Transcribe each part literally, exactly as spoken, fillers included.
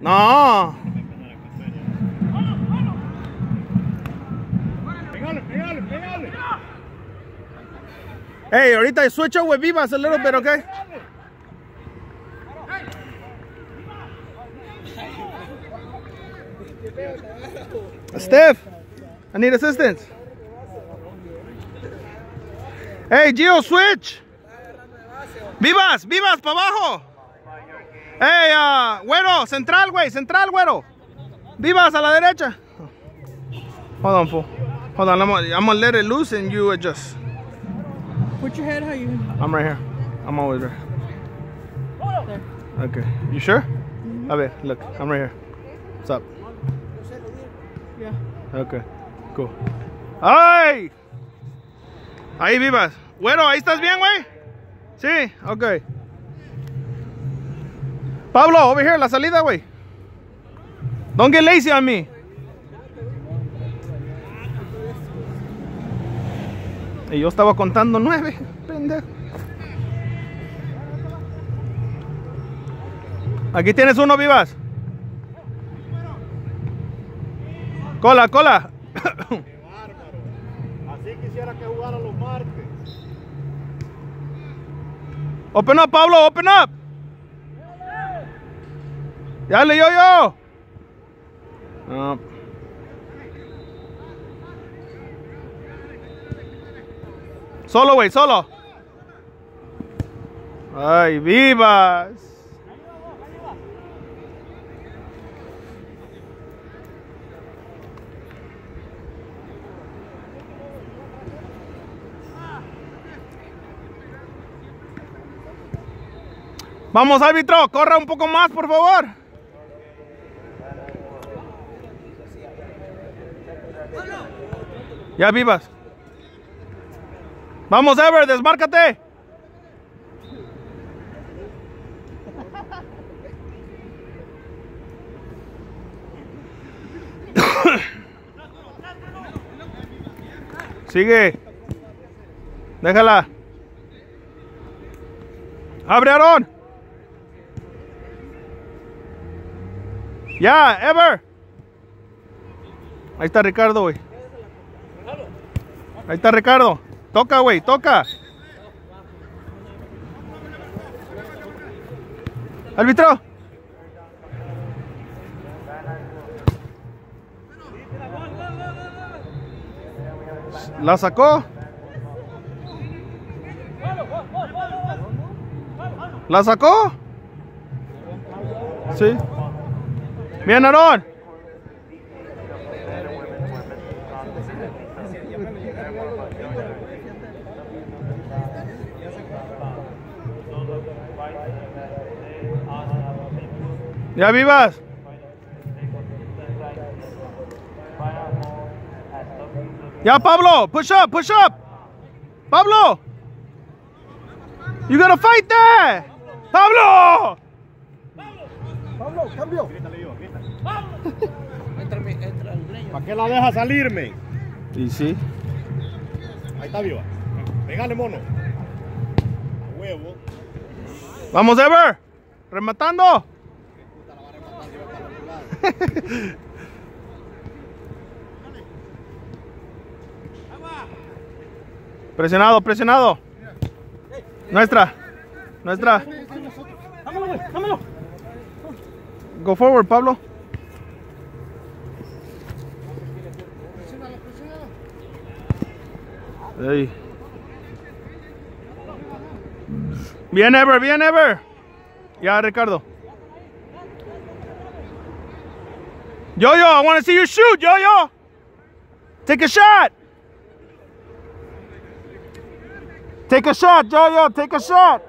No. Pégale, pégale, pégale. Hey, ahorita switch up with Vivas a little bit, okay? Steph, I need assistance. Hey, Gio, switch. Vivas, Vivas, para abajo. Hey, uh, güero, central, güey, central, güero. Vivas a la derecha. Hold on, fool. Hold on, I'm gonna, I'm gonna let it loose and you adjust. Put your head how you... I'm right here. I'm always right. There. Okay, you sure? Mm-hmm. A ver, look, I'm right here. What's up? Yeah. Okay, cool. ¡Ay! Ahí, Vivas. Güero, ¿ahí estás bien, güey? Sí, okay. Pablo, over here, la salida, güey. Don't get lazy on me. Y yo estaba contando nueve, pendejo. Aquí tienes uno, Vivas. Cola, cola. Qué bárbaro. Así quisiera que jugara los martes. Open up, Pablo, open up. Dale, yo, yo. No. Solo, güey, solo. Ay, Vivas. Vamos, árbitro, corra un poco más, por favor. Ya, Vivas. Vamos, Ever, desmárcate. Sigue. Déjala. Abre, Aaron. Ya, Ever. Ahí está Ricardo, güey. Ahí está Ricardo. Toca, güey, toca. Árbitro. La sacó. ¿La sacó? Sí. Bien, Aarón. Ya, Vivas. Ya, Pablo, push up, push up. Pablo. You gotta fight that. Pablo. Pablo, cambio. Entra, entra el dueño. ¿Para qué la deja salirme? Y sí. Ahí está, Viva. Pégale, mono. A huevo. Vamos, Ever. Rematando. Presionado, presionado. Nuestra. Nuestra. Go forward, Pablo. Hey. Bien, Ever, bien, Ever. Ya, Ricardo. Yo-Yo, I want to see you shoot, Yo-Yo. Take a shot. Take a shot, Yo-Yo, take a shot.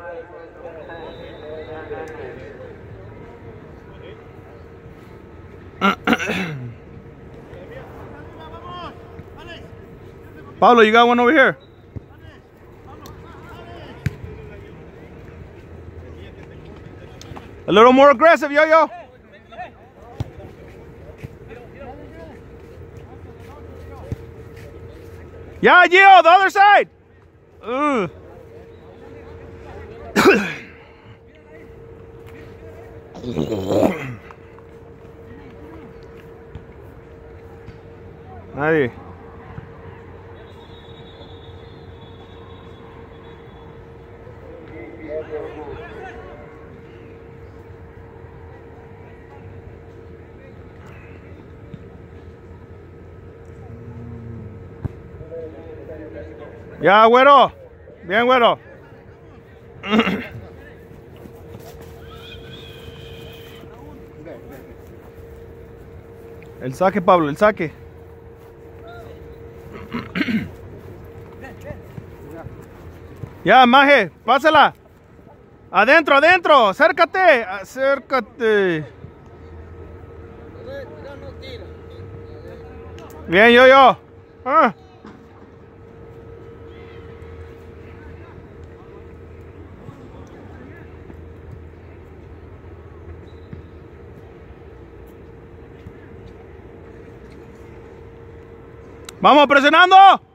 Pablo, you got one over here. A little more aggressive, Yo-Yo. Yeah, Gio, the other side. Ugh. Nadie. Ya, güero. Bien, güero. El saque, Pablo, el saque. Ya, Maje, pásala. Adentro, adentro. Acércate, acércate. Bien, yo, yo. Ah. Vamos presionando.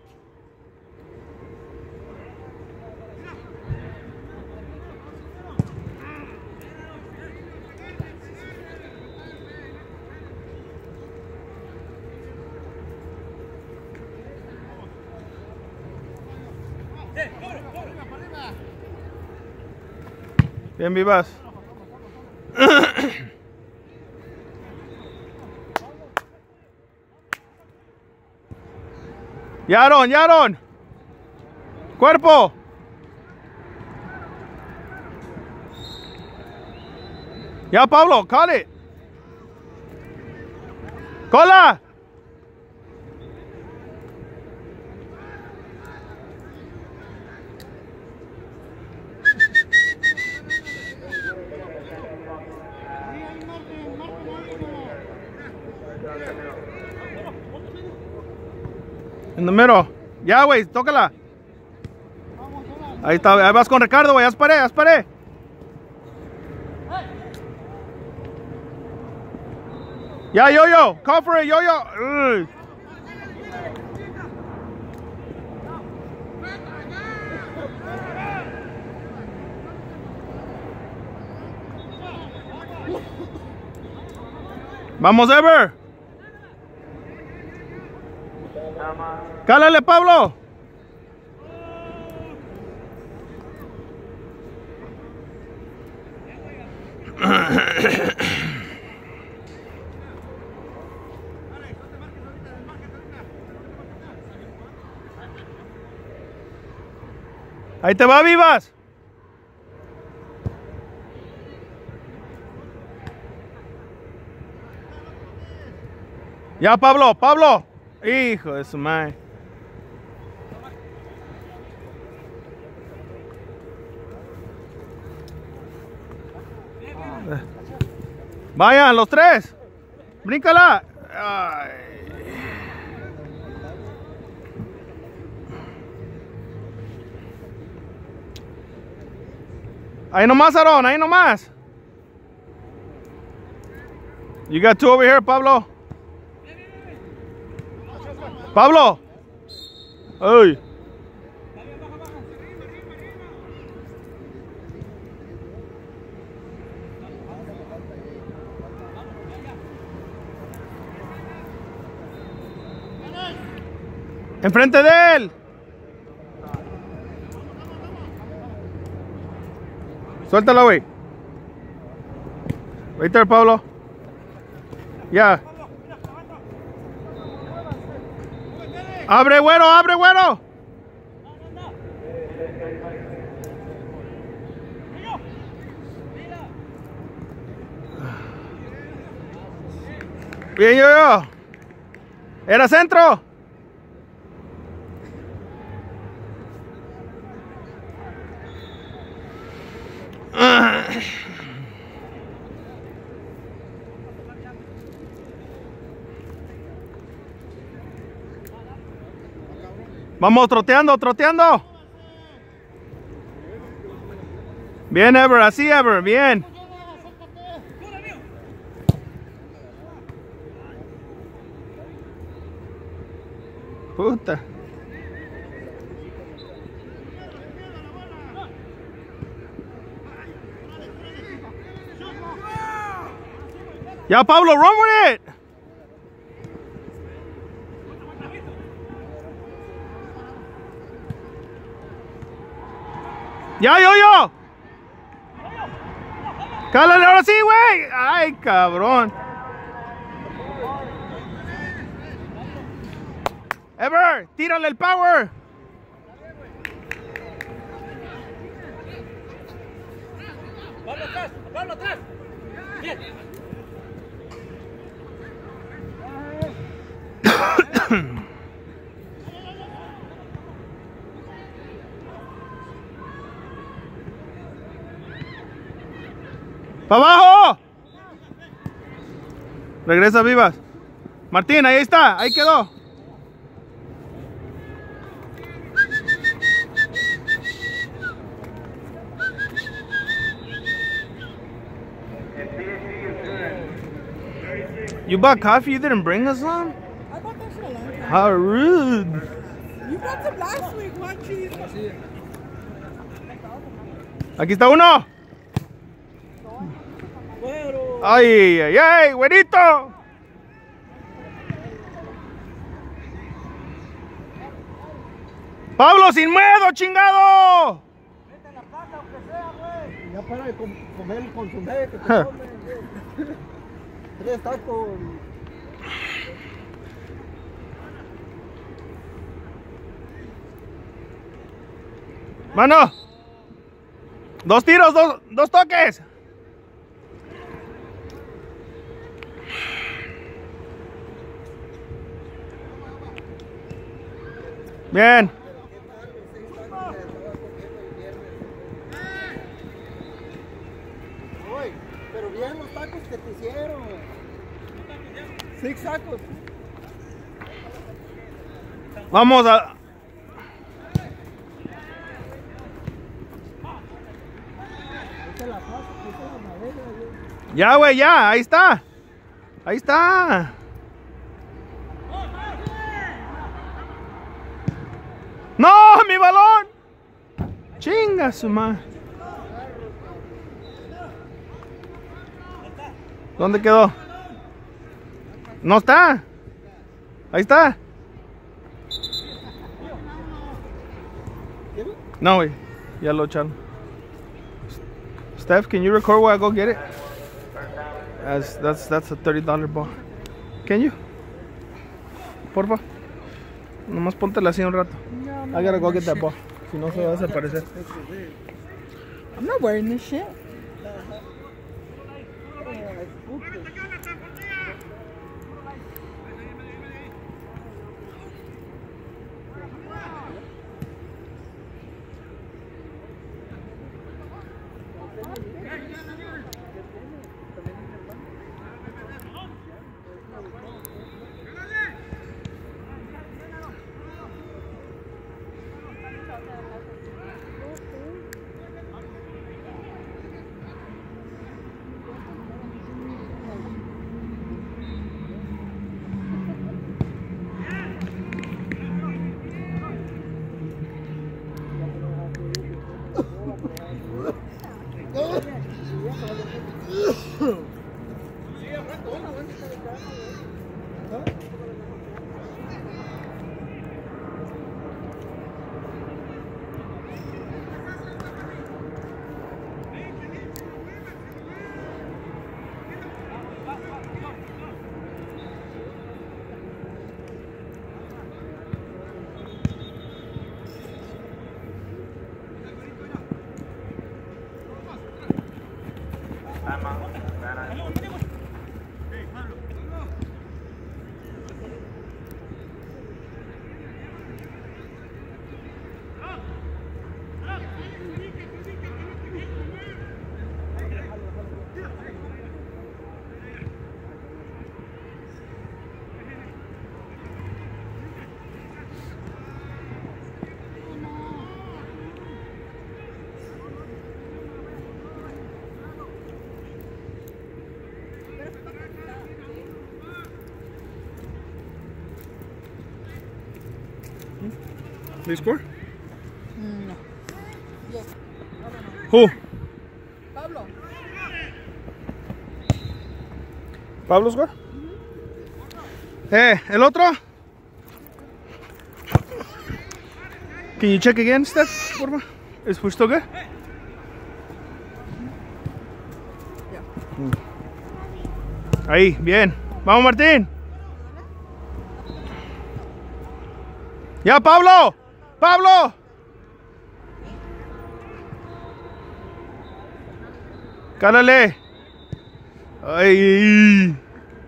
Bien, Vivas. Yaron, Yaron. Cuerpo. Ya, Pablo, call it. Cola. En the middle. Ya, güey, tócala. Ahí está, ahí vas con Ricardo, güey. Haz pared, haz pared. Ya, yo, yo. Call for it, yo, yo. Ugh. Vamos, Ever. Cálale, Pablo. Ahí te va, Vivas. Ya, Pablo, Pablo. Hijo de su madre. Vayan, los tres. Bríncala. Ay. Ahí nomás, Aaron, ahí nomás. You got two over here, Pablo. Pablo. Ay. Enfrente de él. Suéltala, güey. Right there, Pablo. Ya. Abre, güero, abre, güero. Bien, yo, yo. Era centro. Vamos troteando, troteando. Bien, Ever, así, Ever, bien. Puta. Ya, Pablo, run with it. Ya, yo, yo. Cálale, ahora sí, güey. Ay, cabrón. Ever, tírale el power. Pablo atrás, Pablo atrás. Bien. ¡Para abajo! Regresa, Vivas. Martín, ahí está, ahí quedó. You bought coffee, you didn't bring us some? I bought that shit a long time. How rude. You bought some last week, one cheese. Aquí está uno. Ay, ay, ay, güerito. Pablo, sin miedo, chingado. Ya para de com comer el consumé que te comen. Tres tacos. Mano. Dos tiros, dos, dos toques. Bien. Oye, pero bien los tacos que te hicieron. Seis tacos. Vamos a... Ya, güey, ya, ahí está. Ahí está. ¡No! ¡Mi balón! Chinga su madre. ¿Dónde quedó? No está. Ahí está. No, güey. Ya lo echaron. Steph, can you record while I go get it? As that's that's a thirty dollar ball. Can you? Porfa. Nomás póntela así un rato. No, I'm I gotta go get that shit. ball. Si no se va a desaparecer. I'm not wearing this shit. They score? No. Yes. Who? Pablo. Pablo score? Eh, el otro. Can you check again, Steph? Porfa. Is we still good? Ahí, bien. Vamos, Martín. Ya, Pablo. Pablo. Cálale. Ay.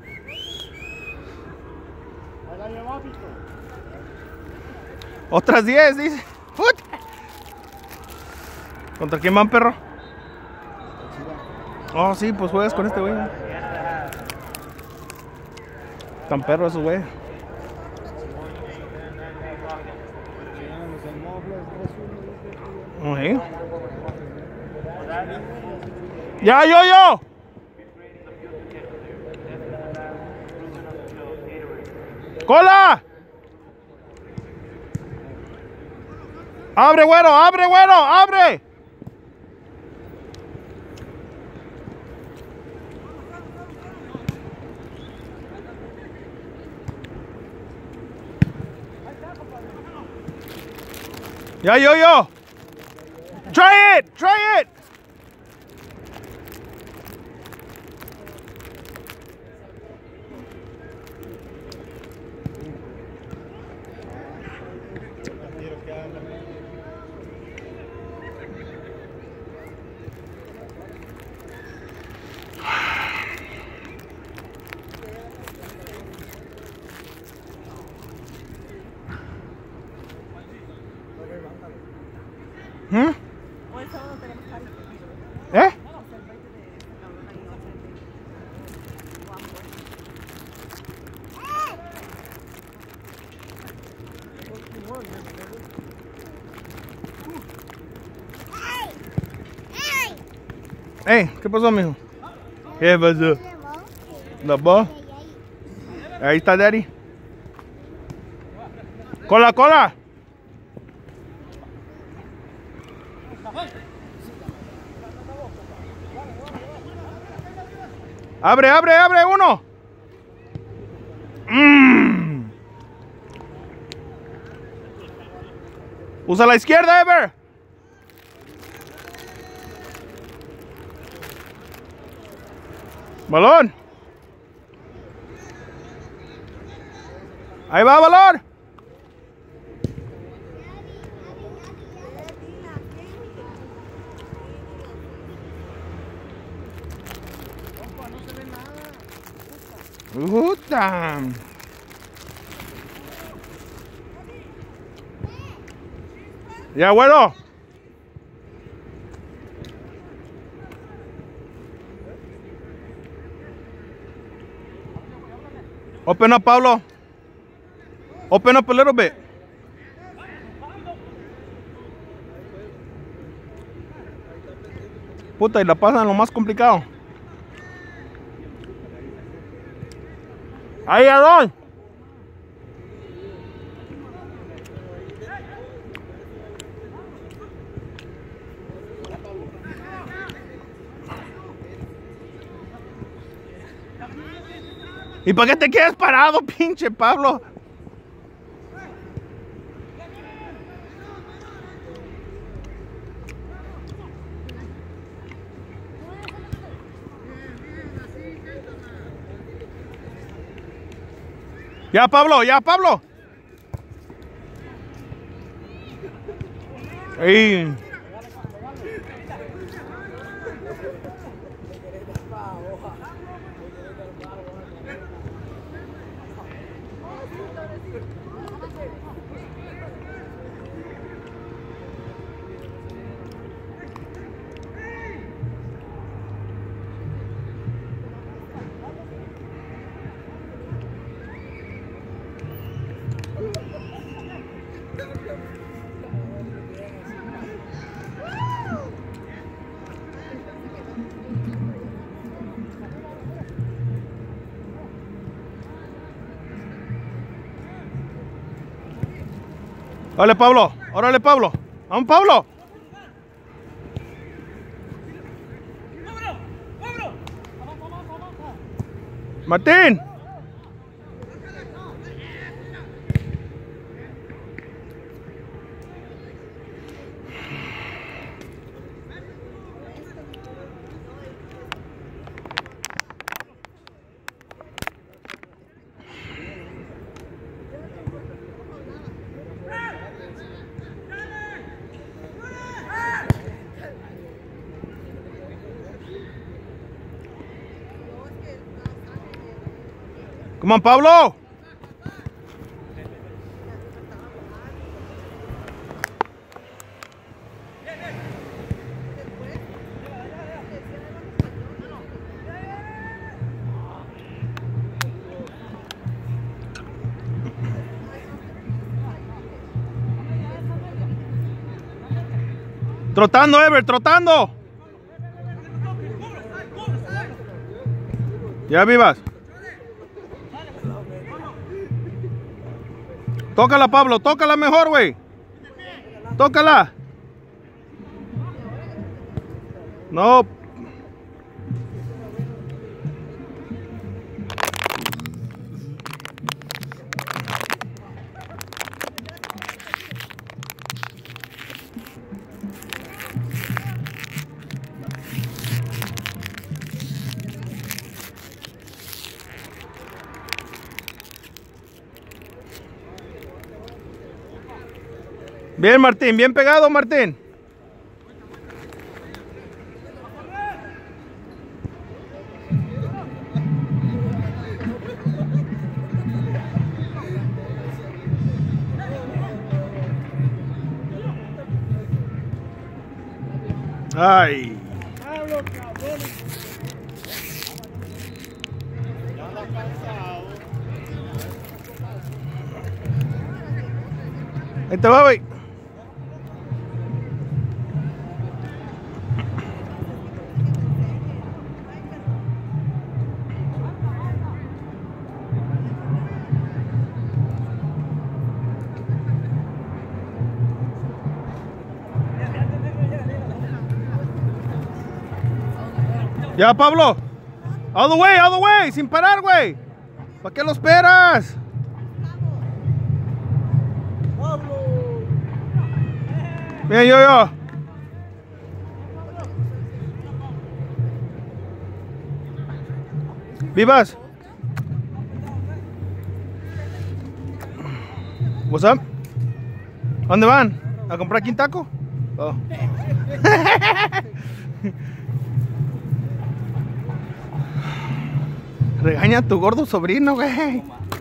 Otras diez, dice. Puta. ¿Contra quién van, perro? Oh, sí, pues juegas con este güey. Tan perro esos güey. Okay. Ya, yo, yo. ¡Cola! ¡Abre, güero! ¡Abre, güero! ¡Abre! Ya, yo, yo. Try it! Try it! ¿Mm? ¿Eh? Hey, ¿qué pasó, mijo? ¿Qué pasó? ¿La voz? Ahí está, Daddy. ¡Cola, cola! ¡Abre, abre, abre! ¡Uno! Mm. ¡Usa la izquierda, Ever! ¡Balón! ¡Ahí va, balón! ¡Puta! Ya, bueno. Open up, Pablo. Open up a little bit. Puta, y la pasan lo más complicado. Ahí, Adón. ¿Y para qué te quedas parado, pinche Pablo? Ya, Pablo, ya, Pablo. Ahí. Órale, Pablo. Órale, Pablo. Vamos, Pablo. Martín. Come on, Pablo. Trotando, Ever, trotando. Ya, Vivas. Tócala, Pablo, tócala mejor, güey. Tócala. No. Bien, Martín, bien pegado, Martín. Ay. Ahí te va, güey. Ya, Pablo. All the way, all the way, sin parar, güey. ¿Para qué lo esperas? Pablo. Bien, yo, yo. Vivas. What's up? ¿A dónde van? ¿A comprar aquí un taco? Oh. Regaña a tu gordo sobrino, güey.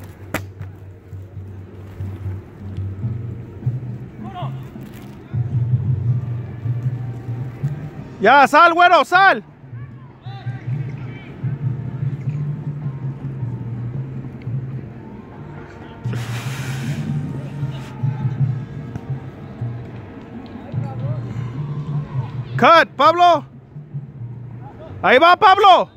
Ya, sal, güero, sal. Cut, Pablo. Ahí va, Pablo.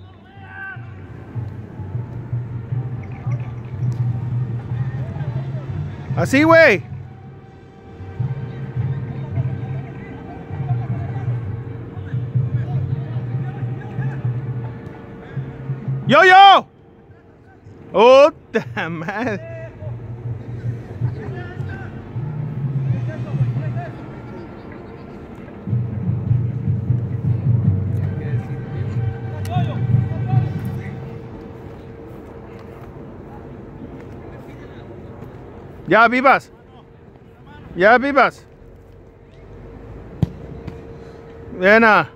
Así, güey. Yo, yo. Oh, madre. Ya, Vivas. Ya, Vivas. Buena.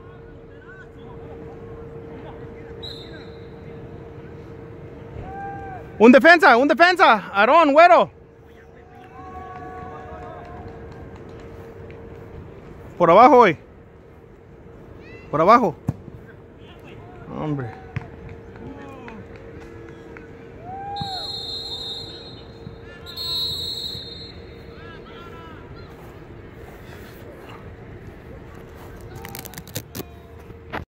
Un defensa, un defensa. Aarón, güero. Por abajo, güey. Por abajo. Hombre.